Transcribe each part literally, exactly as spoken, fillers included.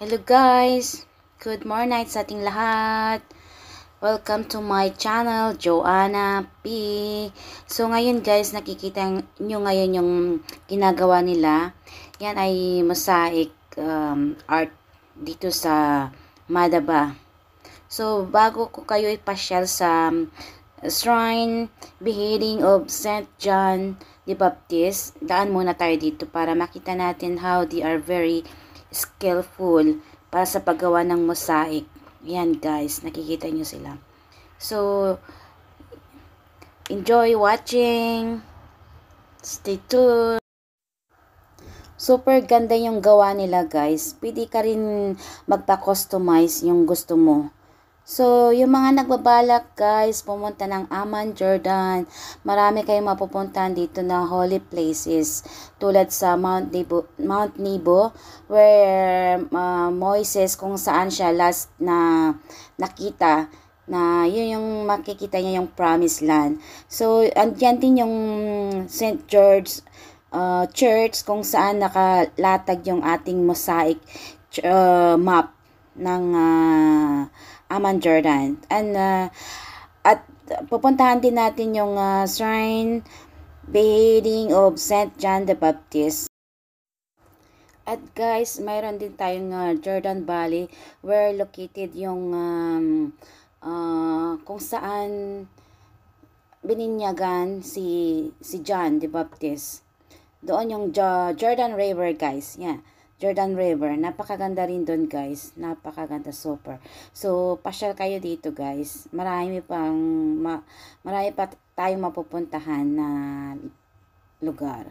Hello guys! Good morning sa ating lahat. Welcome to my channel, Joanna P. So ngayon guys, nakikita nyo ngayon yung ginagawa nila. Yan ay mosaic um, art dito sa Madaba. So bago ko kayo ipasyal sa um, shrine beheading of Saint John the Baptist, daan muna tayo dito para makita natin how they are very skillful para sa paggawa ng mosaic. Yan guys, nakikita nyo sila. So, enjoy watching. Stay tuned. Super ganda yung gawa nila guys. Pwede ka rin magpa-customize yung gusto mo. So, yung mga nagbabalak guys, pumunta ng Amman, Jordan, marami kayong mapupuntahan dito na holy places. Tulad sa Mount Nebo, Mount Nebo where uh, Moises, kung saan siya last na nakita, na yun yung makikita niya yung promised land. So, andyan din yung Saint George uh, Church, kung saan nakalatag yung ating mosaic uh, map ng uh, Amman, Jordan. And uh, at pupuntahan din natin yung uh, shrine beheading of Saint John the Baptist. At guys, mayroon din tayong uh, Jordan Valley where located yung um, uh, kung saan bininyagan si si John the Baptist. Doon yung uh, Jordan River guys. Yeah. Jordan River. Napakaganda rin doon guys. Napakaganda, super. So, pasyal kayo dito guys. Marami pang, ma, marami pa tayong mapupuntahan na lugar.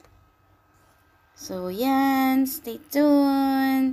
So, yan. Stay tuned.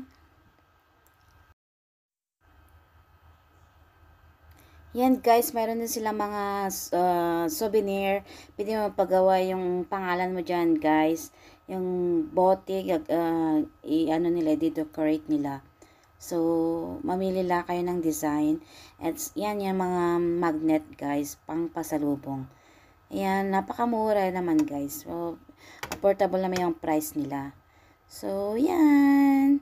Yan guys, mayroon din silang mga uh, souvenir. Pwede mo pagawa yung pangalan mo dyan guys. Yung bote, uh, i-ano nila, di-decorate nila. So, mamili lang kayo ng design. At yan yung mga magnet guys, pang pasalubong. Ayan, napakamura naman guys. So, affordable naman yung price nila. So, yan.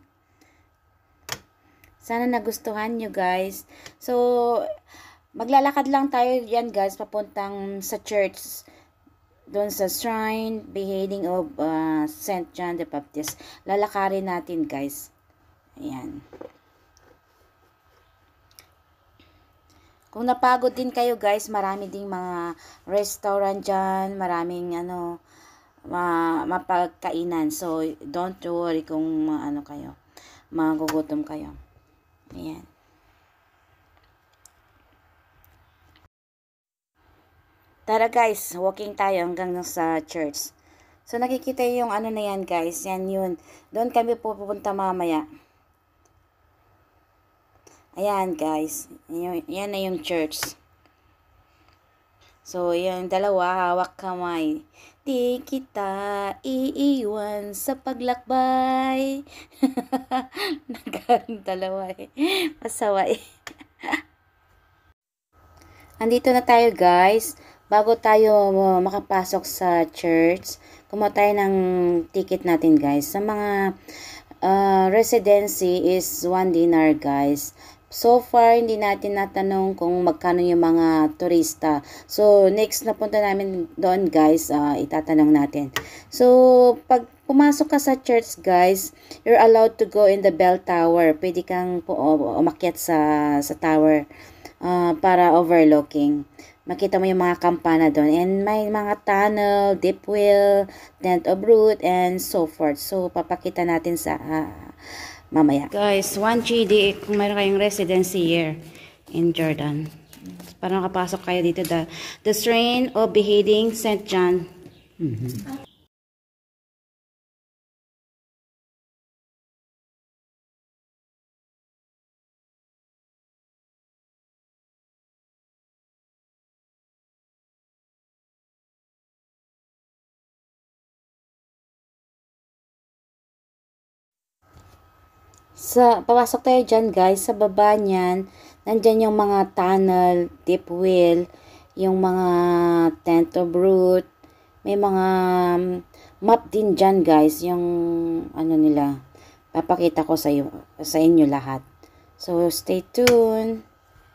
Sana nagustuhan nyo guys. So, maglalakad lang tayo yan guys, papuntang sa church. Doon sa shrine beheading of uh, Saint John the Baptist. Lalakarin natin guys. Ayan. Kung napagod din kayo guys, marami ding mga restaurant dyan, maraming ano, ma mapagkainan. So, don't worry kung uh, ano kayo, magugutom kayo. Ayan. Tara guys, walking tayo hanggang sa church. So, nakikita yung ano na yan guys. Yan yun. Doon kami pupunta mamaya. Ayan guys. Yan, yan na yung church. So, yung dalawa, hawak kamay. Di kita iiwan sa paglakbay. Nagkaroon dalawa eh. Pasawa eh. Andito na tayo guys. Bago tayo makapasok sa church, kumuha tayo ng ticket natin guys. Sa mga uh, residency is one dinar guys. So far, hindi natin natanong kung magkano yung mga turista. So, next na punta namin doon guys, uh, itatanong natin. So, pag pumasok ka sa church guys, you're allowed to go in the bell tower. Pwede kang umakyat sa, sa tower uh, para overlooking. Makita mo yung mga kampana doon. And may mga tunnel, deep well, tent of root, and so forth. So, papakita natin sa uh, mamaya. Guys, one G D kung mayroon kayong residency here in Jordan. Para makapasok kayo dito. The, the shrine of beheading Saint John. Mm-hmm. Sa, papasok tayo dyan guys, sa baba niyan, nandyan yung mga tunnel, deep well, yung mga tent of root, may mga map din dyan guys, yung ano nila, papakita ko sa, iyo, sa inyo lahat. So, stay tuned.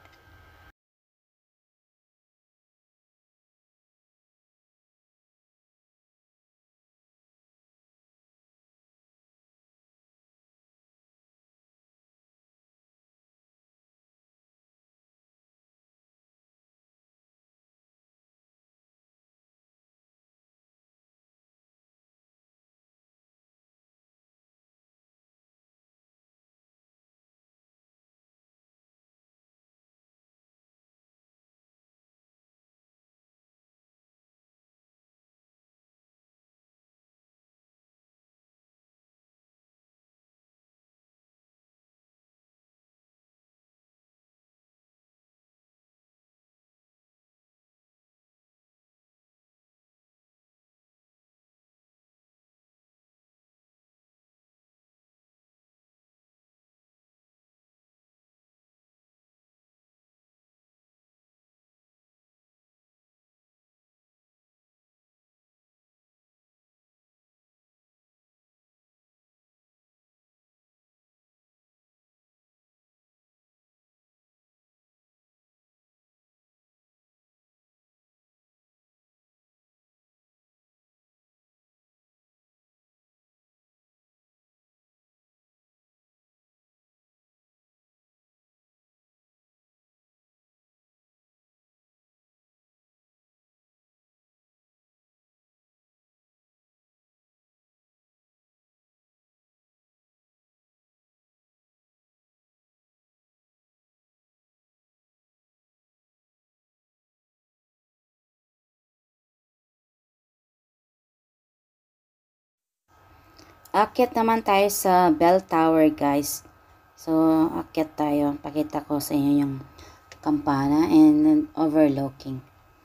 Akyat naman tayo sa bell tower, guys. So, akyat tayo. Pakita ko sa inyo yung kampana and overlooking.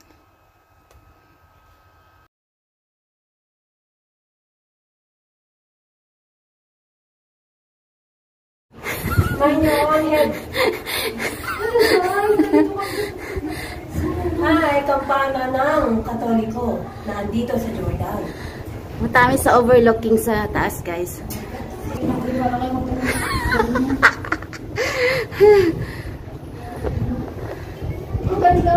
Mind your own head. Hi, kampana ng Katoliko na andito sa Jordan. Matami sa overlooking sa taas, guys. Ang ganda!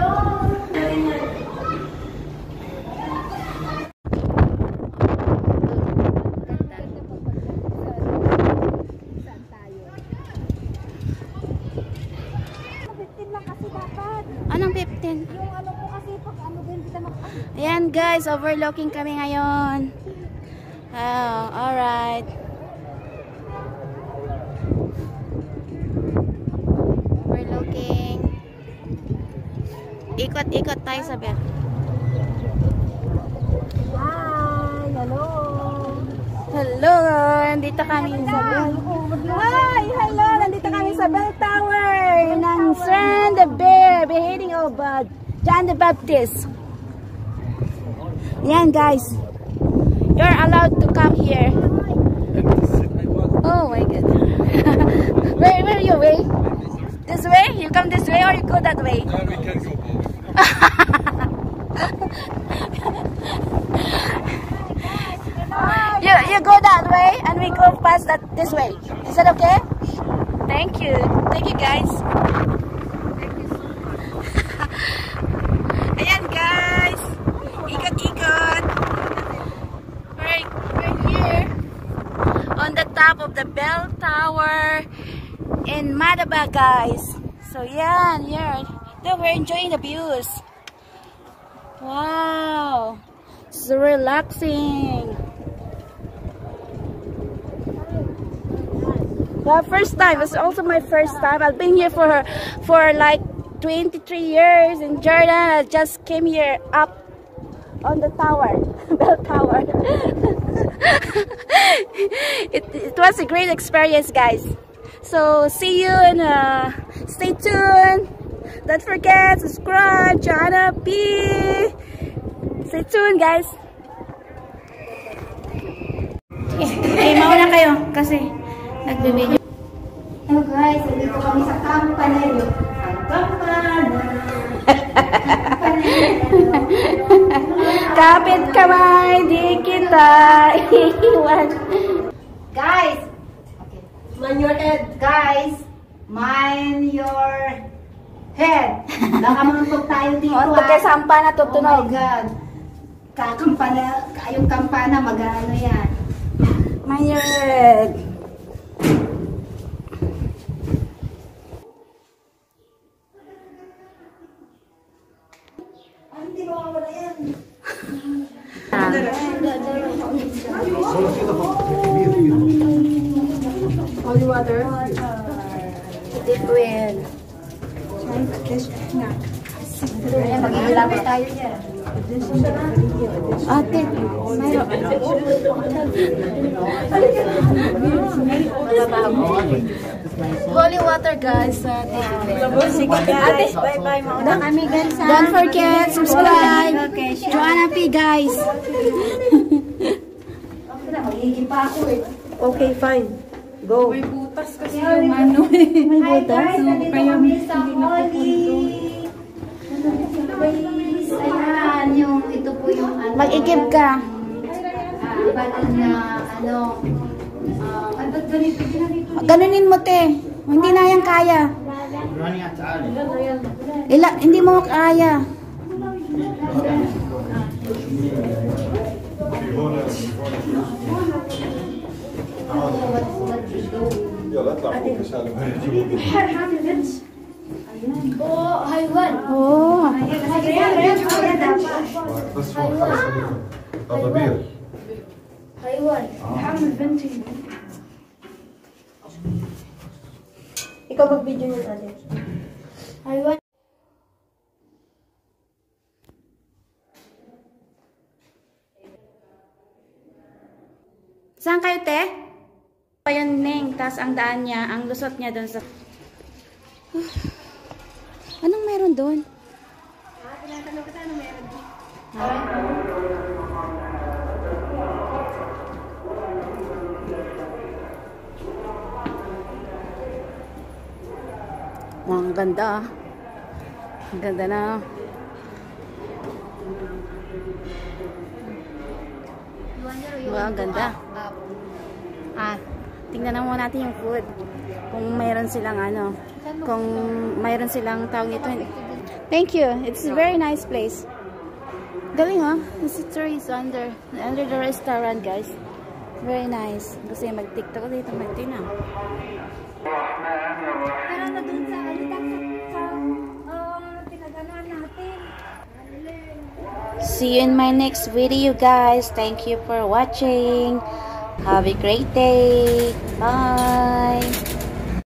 Anong fifteen? Yung ano ko kasi pag ano din kita makakasip. Ayan, guys, overlooking kami ngayon. Oh, alright. Overlooking. Ikot-ikot tayo sa bell. Hi! Hello! Hello! Nandito kami sa bell. Hi! Hello! Nandito kami sa bell tower ng John the Bear, beheading of uh, John the Baptist. Yan, guys. You're allowed to come here. Oh my God. where, where you way? This way? You come this way or you go that way? No, we can go both. you, you go that way and we go past that this way. Is that okay? Thank you. Thank you, guys. Ayan, guys. Ikot-ikot. We're, we're here on the top of the bell tower in Madaba, guys. So, yeah, yeah. We're enjoying the views. Wow. It's relaxing. Well, first time. It's also my first time. I've been here for for like twenty-three years in Jordan. I just came here up on the tower, bell tower. it, it was a great experience, guys. So see you and uh, stay tuned. Don't forget, subscribe, Jana P. Stay tuned, guys. Okay, mauna kayo kasi nagbibideo. Hello guys, nandito kami sa Campanello. Ang Campana. Kapit kamay, di kita iwan. Guys, okay. Mind your head. Guys, mind your head. Baka mampag tayo dito. O, pagka sampa na Oh tutunog. my God. Kakampana, kayong kampana, mag-ano yan. Mind your head. Hindi mo wala yan. Holy water. Liquid. Ayan, mag-ilapit tayo dyan. Ate, mayroon. Holy water, guys. Ate, Bye-bye, mauna kami guys. don't forget, subscribe. Joanna P, guys. Magiging pa ako eh. Okay, fine. Go. May butas kasi yung ano eh. May butas? Hi guys, nandito kami sa Holy. Guys, ayan, yung, ito po yung ano. Mag-igib ka. Ah, ba't na, ano, ah, ano, ganito, ganito. Ganunin mo, te. Hindi na yan kaya. Ila, hindi mo kaya. Oh, haywan. Oh. Haywan. Ikaw mag-video yun natin. Haywan. Saan kayo, te? Ayan, Neng. Tapos ang daan niya, ang lusot niya doon sa... Anong meron doon? Ah, tinatanong kita, ano meron dito? Wow, ang ganda. ah. Ang ganda na. Wow, ang ganda. Ah, tingnan na muna natin yung food. Kung mayroon silang ano, kung mayroon silang tawag nito. Thank you. It's a very nice place. Galing ha. This is under under the restaurant, guys. Very nice. Kasi mag-tiktok ko dito, mag-tina. Pero na dun sa alitang sa um, pinaganan natin. See you in my next video, guys. Thank you for watching. Have a great day. Bye.